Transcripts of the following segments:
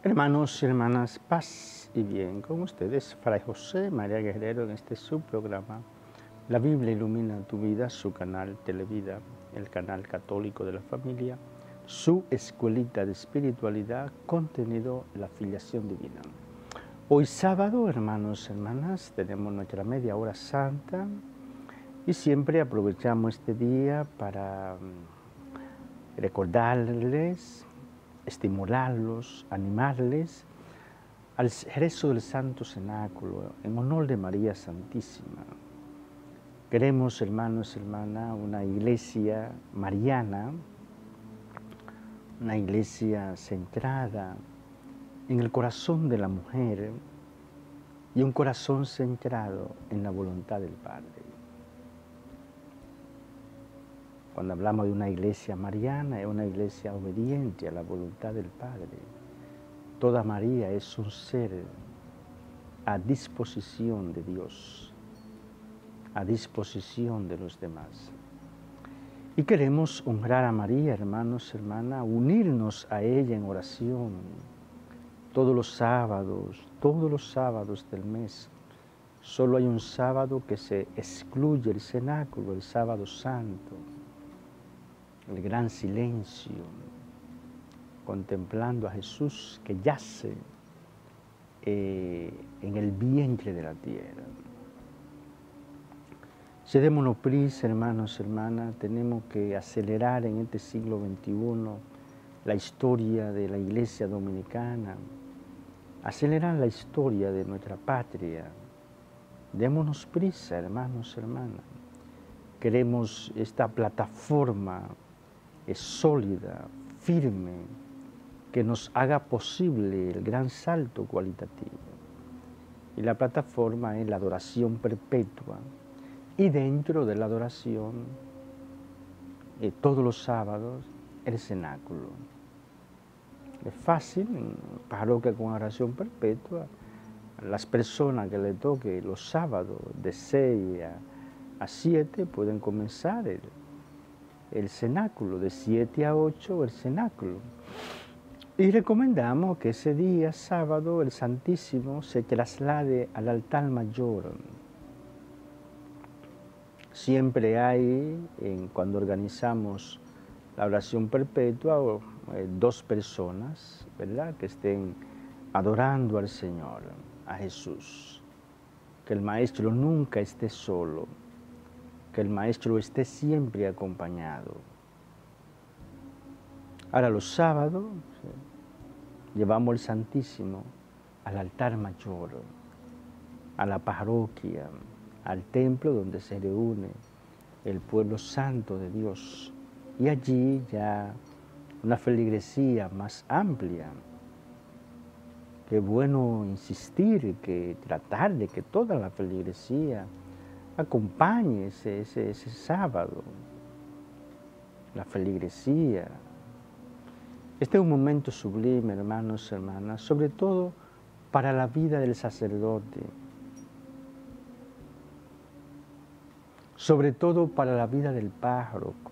Hermanos y hermanas, paz y bien con ustedes, Fray José María Guerrero, en este subprograma La Biblia ilumina tu vida, su canal Televida, el canal católico de la familia, su escuelita de espiritualidad, contenido la filiación divina. Hoy sábado, hermanos y hermanas, tenemos nuestra media hora santa y siempre aprovechamos este día para recordarles, estimularlos, animarles al rezo del Santo Cenáculo en honor de María Santísima. Queremos, hermanos y hermanas, una iglesia mariana, una iglesia centrada en el corazón de la mujer y un corazón centrado en la voluntad del Padre. Cuando hablamos de una iglesia mariana, es una iglesia obediente a la voluntad del Padre. Toda María es un ser a disposición de Dios, a disposición de los demás. Y queremos honrar a María, hermanos y hermanas, unirnos a ella en oración todos los sábados del mes. Solo hay un sábado que se excluye el cenáculo, el sábado santo, el gran silencio, contemplando a Jesús que yace en el vientre de la tierra. Si démonos prisa, hermanos y hermanas, tenemos que acelerar en este siglo XXI la historia de la Iglesia Dominicana, acelerar la historia de nuestra patria. Démonos prisa, hermanos y hermanas. Queremos esta plataforma sólida, firme, que nos haga posible el gran salto cualitativo. Y la plataforma es la adoración perpetua. Y dentro de la adoración, todos los sábados, el cenáculo. Es fácil, en parroquia con oración perpetua, las personas que le toque los sábados de 6 a 7 pueden comenzar el cenáculo, de 7 a 8 el cenáculo. Y recomendamos que ese día, sábado, el Santísimo se traslade al altar mayor. Siempre hay, cuando organizamos la oración perpetua, 2 personas, ¿verdad?, que estén adorando al Señor, a Jesús. Que el Maestro nunca esté solo, que el Maestro esté siempre acompañado. Ahora los sábados llevamos el Santísimo al altar mayor, a la parroquia, al templo donde se reúne el pueblo santo de Dios. Y allí ya una feligresía más amplia. Qué bueno insistir, que tratar de que toda la feligresía acompañe ese sábado. La feligresía. Este es un momento sublime, hermanos y hermanas, sobre todo para la vida del sacerdote, sobre todo para la vida del párroco.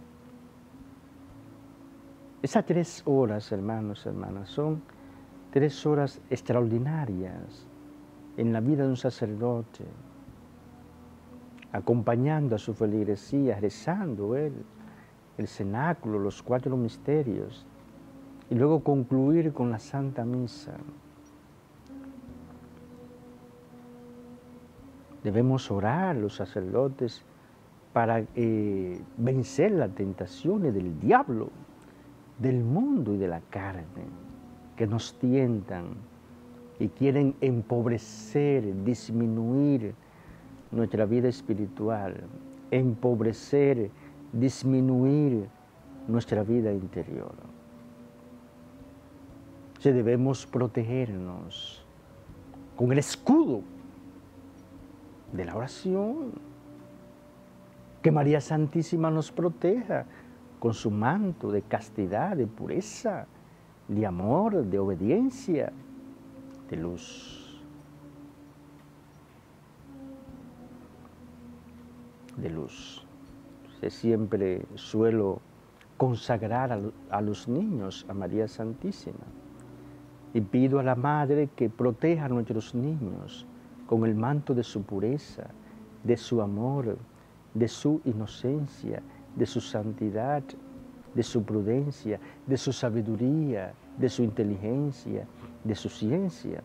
Esas 3 horas, hermanos y hermanas, son 3 horas extraordinarias en la vida de un sacerdote, acompañando a su feligresía, rezando él el cenáculo, los 4 misterios, y luego concluir con la Santa Misa. Debemos orar los sacerdotes para vencer las tentaciones del diablo, del mundo y de la carne, que nos tientan y quieren empobrecer, disminuir nuestra vida espiritual, empobrecer, disminuir nuestra vida interior. Debemos protegernos con el escudo de la oración. Que María Santísima nos proteja con su manto de castidad, de pureza, de amor, de obediencia, de luz. De luz. Siempre suelo consagrar a los niños a María Santísima. Y pido a la Madre que proteja a nuestros niños con el manto de su pureza, de su amor, de su inocencia, de su santidad, de su prudencia, de su sabiduría, de su inteligencia, de su ciencia,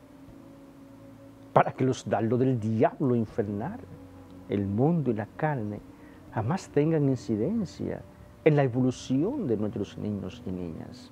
para que los dardos del diablo infernal, el mundo y la carne, jamás tengan incidencia en la evolución de nuestros niños y niñas.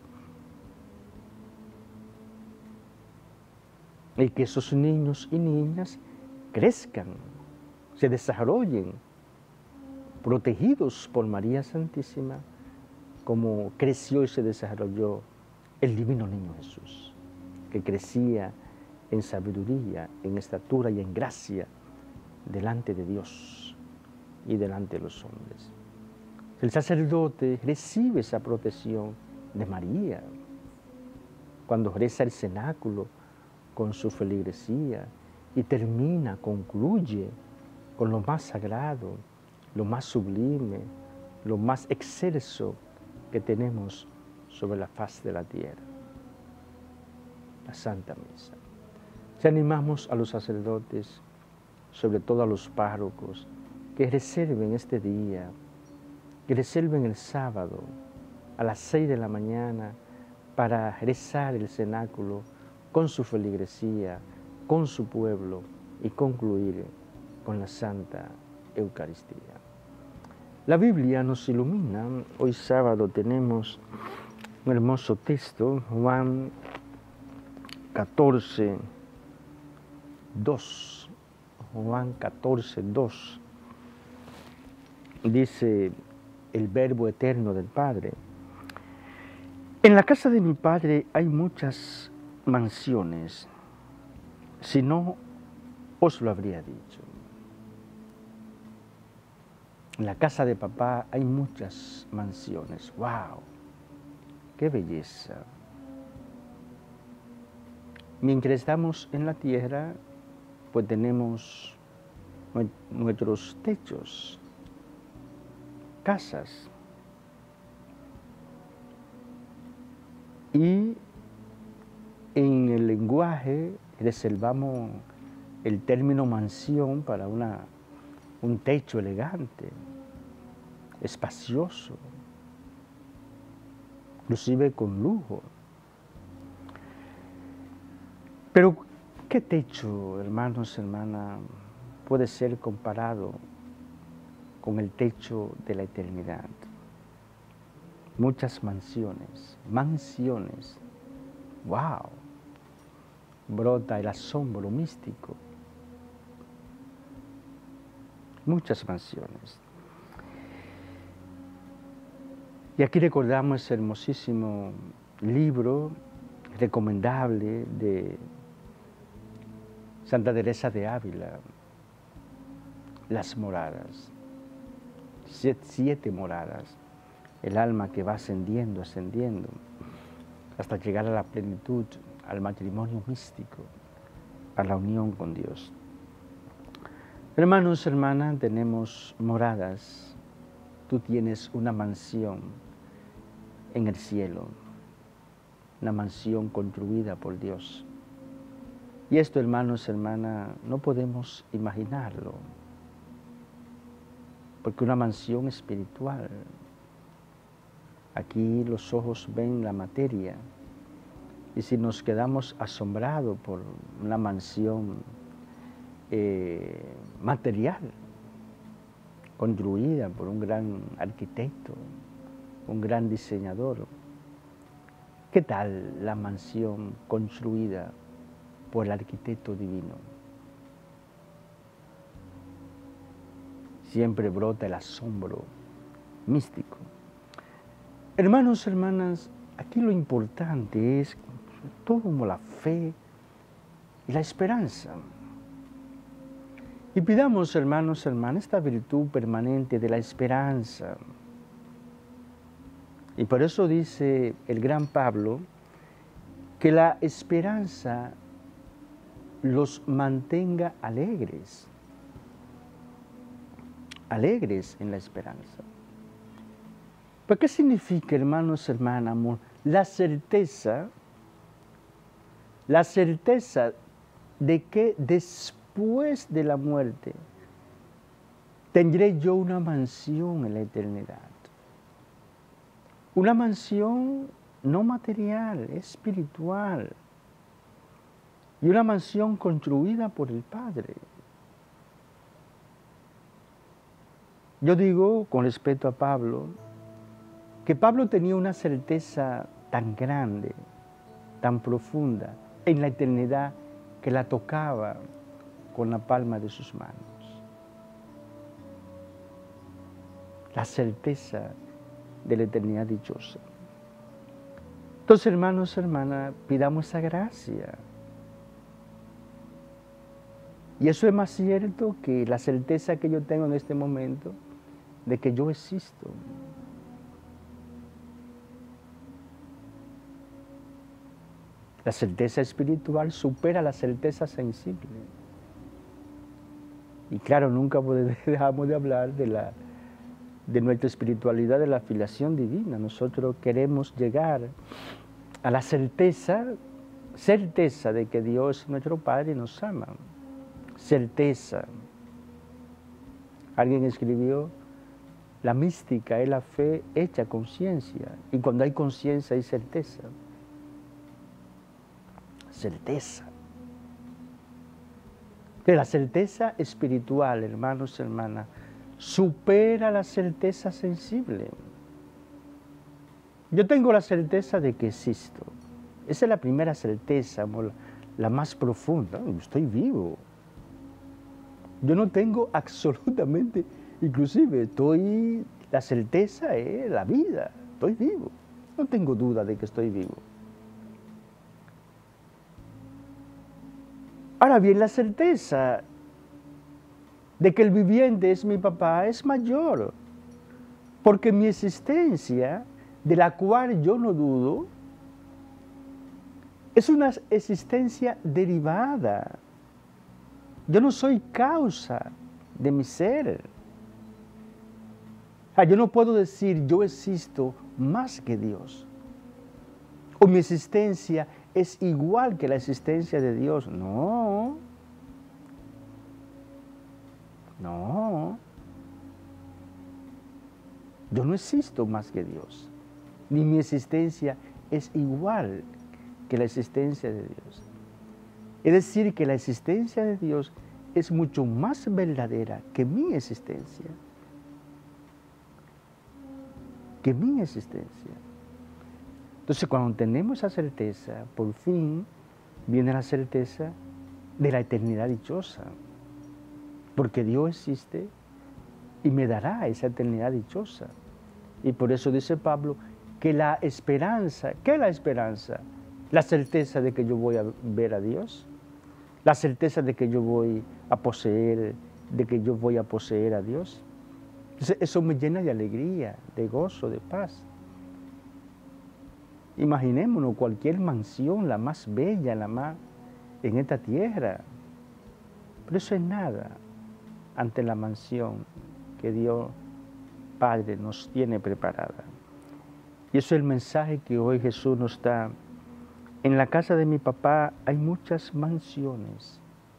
Y que esos niños y niñas crezcan, se desarrollen, protegidos por María Santísima, como creció y se desarrolló el divino niño Jesús, que crecía en sabiduría, en estatura y en gracia delante de Dios y delante de los hombres. El sacerdote recibe esa protección de María cuando reza el cenáculo con su feligresía y concluye con lo más sagrado, lo más sublime, lo más excelso que tenemos sobre la faz de la tierra, la Santa Misa. Si animamos a los sacerdotes, sobre todo a los párrocos, que reserven este día, que reserven el sábado a las 6 de la mañana para rezar el cenáculo con su feligresía, con su pueblo y concluir con la Santa Eucaristía. La Biblia nos ilumina. Hoy sábado tenemos un hermoso texto, Juan 14, 2. Juan 14, 2. Dice el Verbo eterno del Padre: en la casa de mi Padre hay muchas mansiones, si no os lo habría dicho. En la casa de papá hay muchas mansiones. ¡Wow! ¡Qué belleza! Mientras estamos en la tierra, pues tenemos nuestros techos, casas. Y en el lenguaje reservamos el término mansión para un techo elegante, espacioso, inclusive con lujo. Pero, ¿qué techo, hermanos, hermanas, puede ser comparado con el techo de la eternidad? Muchas mansiones, ¡wow! Brota el asombro místico. Muchas mansiones. Y aquí recordamos ese hermosísimo libro recomendable de Santa Teresa de Ávila, Las Moradas, 7 moradas, el alma que va ascendiendo, hasta llegar a la plenitud, al matrimonio místico, a la unión con Dios. Hermanos, hermanas, tenemos moradas. Tú tienes una mansión en el cielo, una mansión construida por Dios. Y esto, hermanos, hermanas, no podemos imaginarlo, porque una mansión espiritual, aquí los ojos ven la materia, y si nos quedamos asombrados por una mansión material, construida por un gran arquitecto, un gran diseñador, ¿qué tal la mansión construida por el arquitecto divino? Siempre brota el asombro místico. Hermanos, hermanas, aquí lo importante es todo como la fe y la esperanza. Y pidamos, hermanos, hermanas, esta virtud permanente de la esperanza. Y por eso dice el gran Pablo que la esperanza los mantenga alegres en la esperanza. ¿Pero qué significa, hermanos, hermanas, amor? La certeza la certeza de que después de la muerte tendré yo una mansión en la eternidad. Una mansión no material, espiritual. Y una mansión construida por el Padre. Yo digo, con respecto a Pablo, que Pablo tenía una certeza tan grande, tan profunda, en la eternidad, que la tocaba con la palma de sus manos. La certeza de la eternidad dichosa. Entonces, hermanos, hermanas, pidamos esa gracia. Y eso es más cierto que la certeza que yo tengo en este momento de que yo existo. La certeza espiritual supera la certeza sensible. Y claro, nunca dejamos de hablar de nuestra espiritualidad, de la filiación divina. Nosotros queremos llegar a la certeza de que Dios es nuestro Padre y nos ama. Certeza. Alguien escribió, la mística es la fe hecha conciencia. Y cuando hay conciencia hay certeza. Certeza. De la certeza espiritual, hermanos y hermanas, supera la certeza sensible. Yo tengo la certeza de que existo. Esa es la primera certeza, la más profunda. Estoy vivo. Yo no tengo absolutamente, inclusive la certeza es la vida. Estoy vivo. No tengo duda de que estoy vivo. Ahora bien, la certeza de que el viviente es mi papá es mayor, porque mi existencia, de la cual yo no dudo, es una existencia derivada. Yo no soy causa de mi ser. Yo no puedo decir yo existo más que Dios, o mi existencia es igual que la existencia de Dios. No. No. Yo no existo más que Dios. Ni mi existencia es igual que la existencia de Dios. Es decir, que la existencia de Dios es mucho más verdadera que mi existencia. Que mi existencia. Entonces, cuando tenemos esa certeza, por fin viene la certeza de la eternidad dichosa. Porque Dios existe y me dará esa eternidad dichosa. Y por eso dice Pablo que la esperanza, ¿qué es la esperanza? La certeza de que yo voy a ver a Dios, la certeza de que yo voy a poseer, a Dios. Entonces, eso me llena de alegría, de gozo, de paz. Imaginémonos cualquier mansión, la más bella, en esta tierra. Pero eso es nada ante la mansión que Dios Padre nos tiene preparada. Y eso es el mensaje que hoy Jesús nos da. En la casa de mi papá hay muchas mansiones.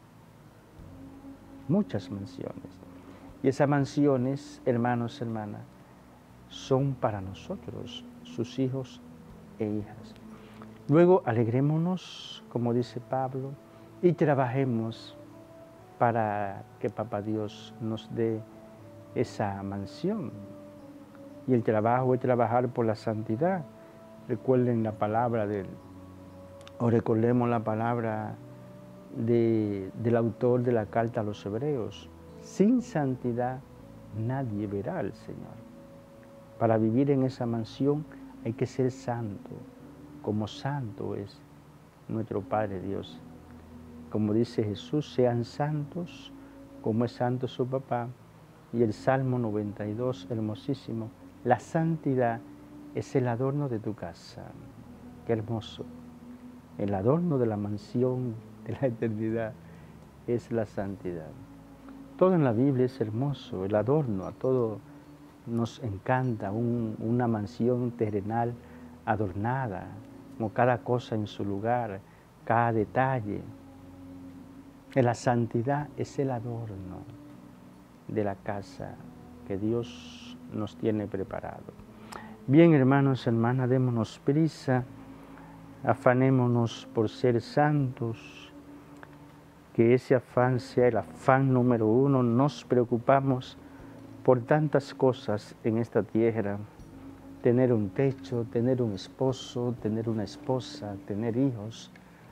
Muchas mansiones. Y esas mansiones, hermanos, hermanas, son para nosotros, sus hijos e hijas. Luego alegrémonos, como dice Pablo, y trabajemos para que Papá Dios nos dé esa mansión. Y el trabajo es trabajar por la santidad. Recuerden la palabra recordemos la palabra del autor de la carta a los Hebreos. Sin santidad nadie verá al Señor. Para vivir en esa mansión hay que ser santo, como santo es nuestro Padre Dios. Como dice Jesús, sean santos como es santo su papá. Y el Salmo 92, hermosísimo, la santidad es el adorno de tu casa. Qué hermoso. El adorno de la mansión de la eternidad es la santidad. Todo en la Biblia es hermoso, el adorno, a todo nos encanta, una mansión terrenal adornada, como cada cosa en su lugar, cada detalle. La santidad es el adorno de la casa que Dios nos tiene preparado. Bien, hermanos, hermanas, démonos prisa, afanémonos por ser santos, que ese afán sea el afán número uno. Nos preocupamos por tantas cosas en esta tierra: tener un techo, tener un esposo, tener una esposa, tener hijos,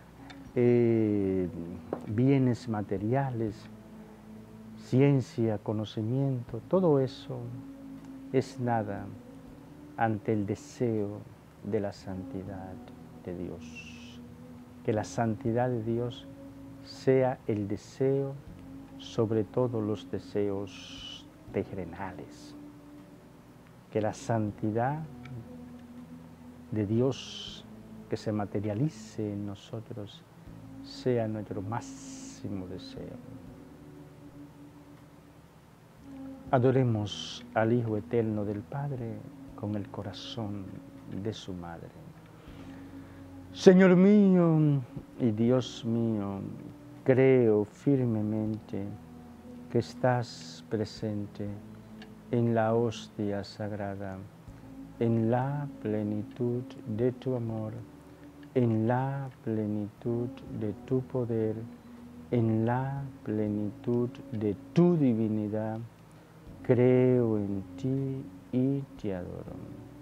bienes materiales, ciencia, conocimiento. Todo eso es nada ante el deseo de la santidad de Dios. Que la santidad de Dios sea el deseo sobre todos los deseos terrenales. Que la santidad de Dios que se materialice en nosotros sea nuestro máximo deseo. Adoremos al Hijo Eterno del Padre con el corazón de su Madre. Señor mío y Dios mío, creo firmemente que estás presente en la hostia sagrada, en la plenitud de tu amor, en la plenitud de tu poder, en la plenitud de tu divinidad. Creo en ti y te adoro.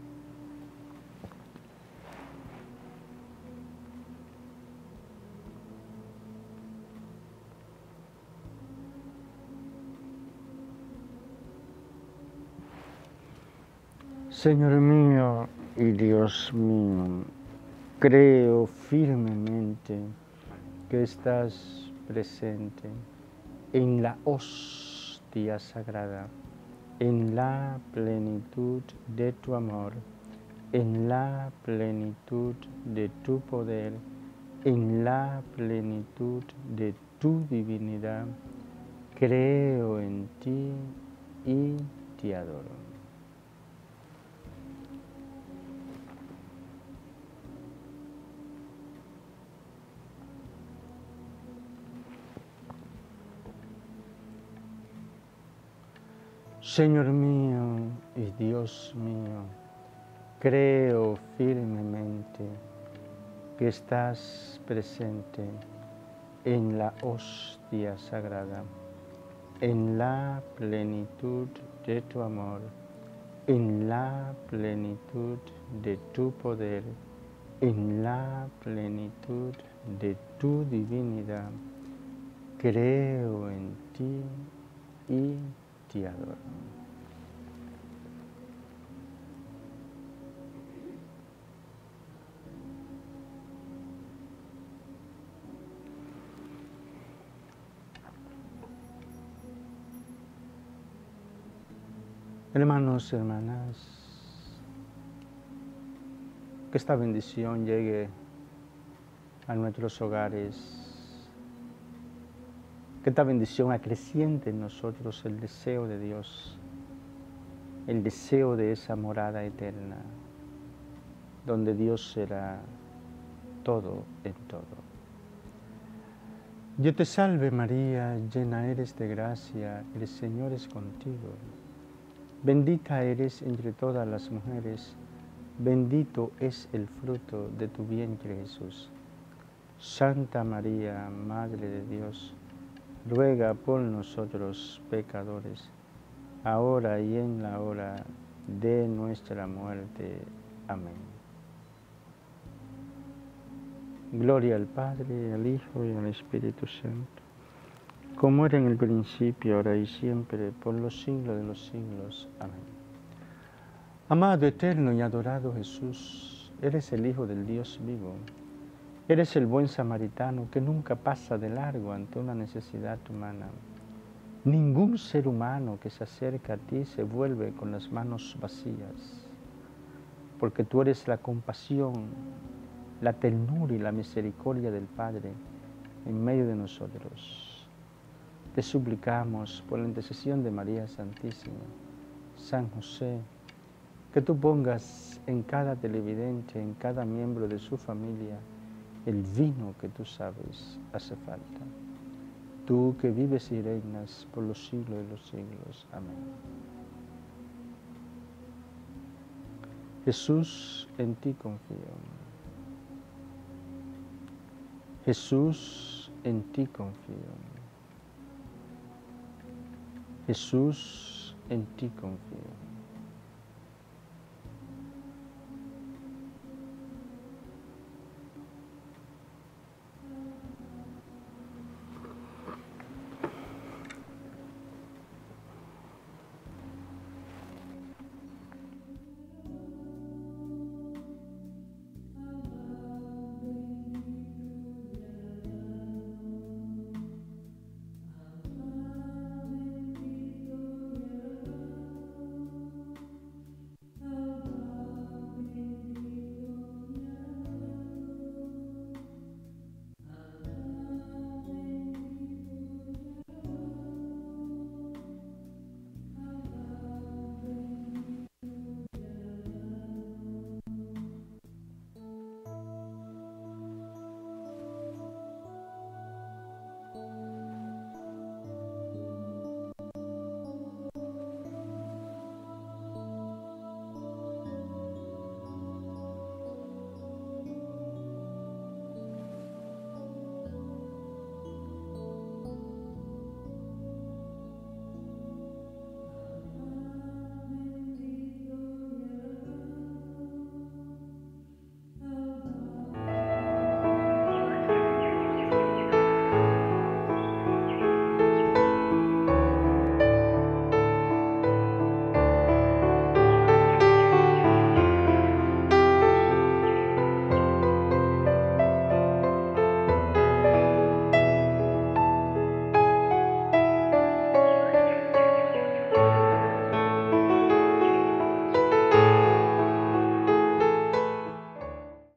Señor mío y Dios mío, creo firmemente que estás presente en la hostia sagrada, en la plenitud de tu amor, en la plenitud de tu poder, en la plenitud de tu divinidad. Creo en ti y te adoro. Señor mío y Dios mío, creo firmemente que estás presente en la hostia sagrada, en la plenitud de tu amor, en la plenitud de tu poder, en la plenitud de tu divinidad. Creo en ti y te adoro. Hermanos, hermanas, que esta bendición llegue a nuestros hogares, que esta bendición acreciente en nosotros el deseo de Dios, el deseo de esa morada eterna, donde Dios será todo en todo. Dios te salve María, llena eres de gracia, el Señor es contigo. Bendita eres entre todas las mujeres, bendito es el fruto de tu vientre Jesús. Santa María, Madre de Dios, ruega por nosotros pecadores, ahora y en la hora de nuestra muerte. Amén. Gloria al Padre, al Hijo y al Espíritu Santo, como era en el principio, ahora y siempre, por los siglos de los siglos. Amén. Amado, eterno y adorado Jesús, eres el Hijo del Dios vivo. Eres el buen samaritano que nunca pasa de largo ante una necesidad humana. Ningún ser humano que se acerca a ti se vuelve con las manos vacías, porque tú eres la compasión, la ternura y la misericordia del Padre en medio de nosotros. Te suplicamos por la intercesión de María Santísima, San José, que tú pongas en cada televidente, en cada miembro de su familia, el vino que tú sabes hace falta. Tú que vives y reinas por los siglos de los siglos. Amén. Jesús, en ti confío. Jesús, en ti confío. Jesús, en ti confío.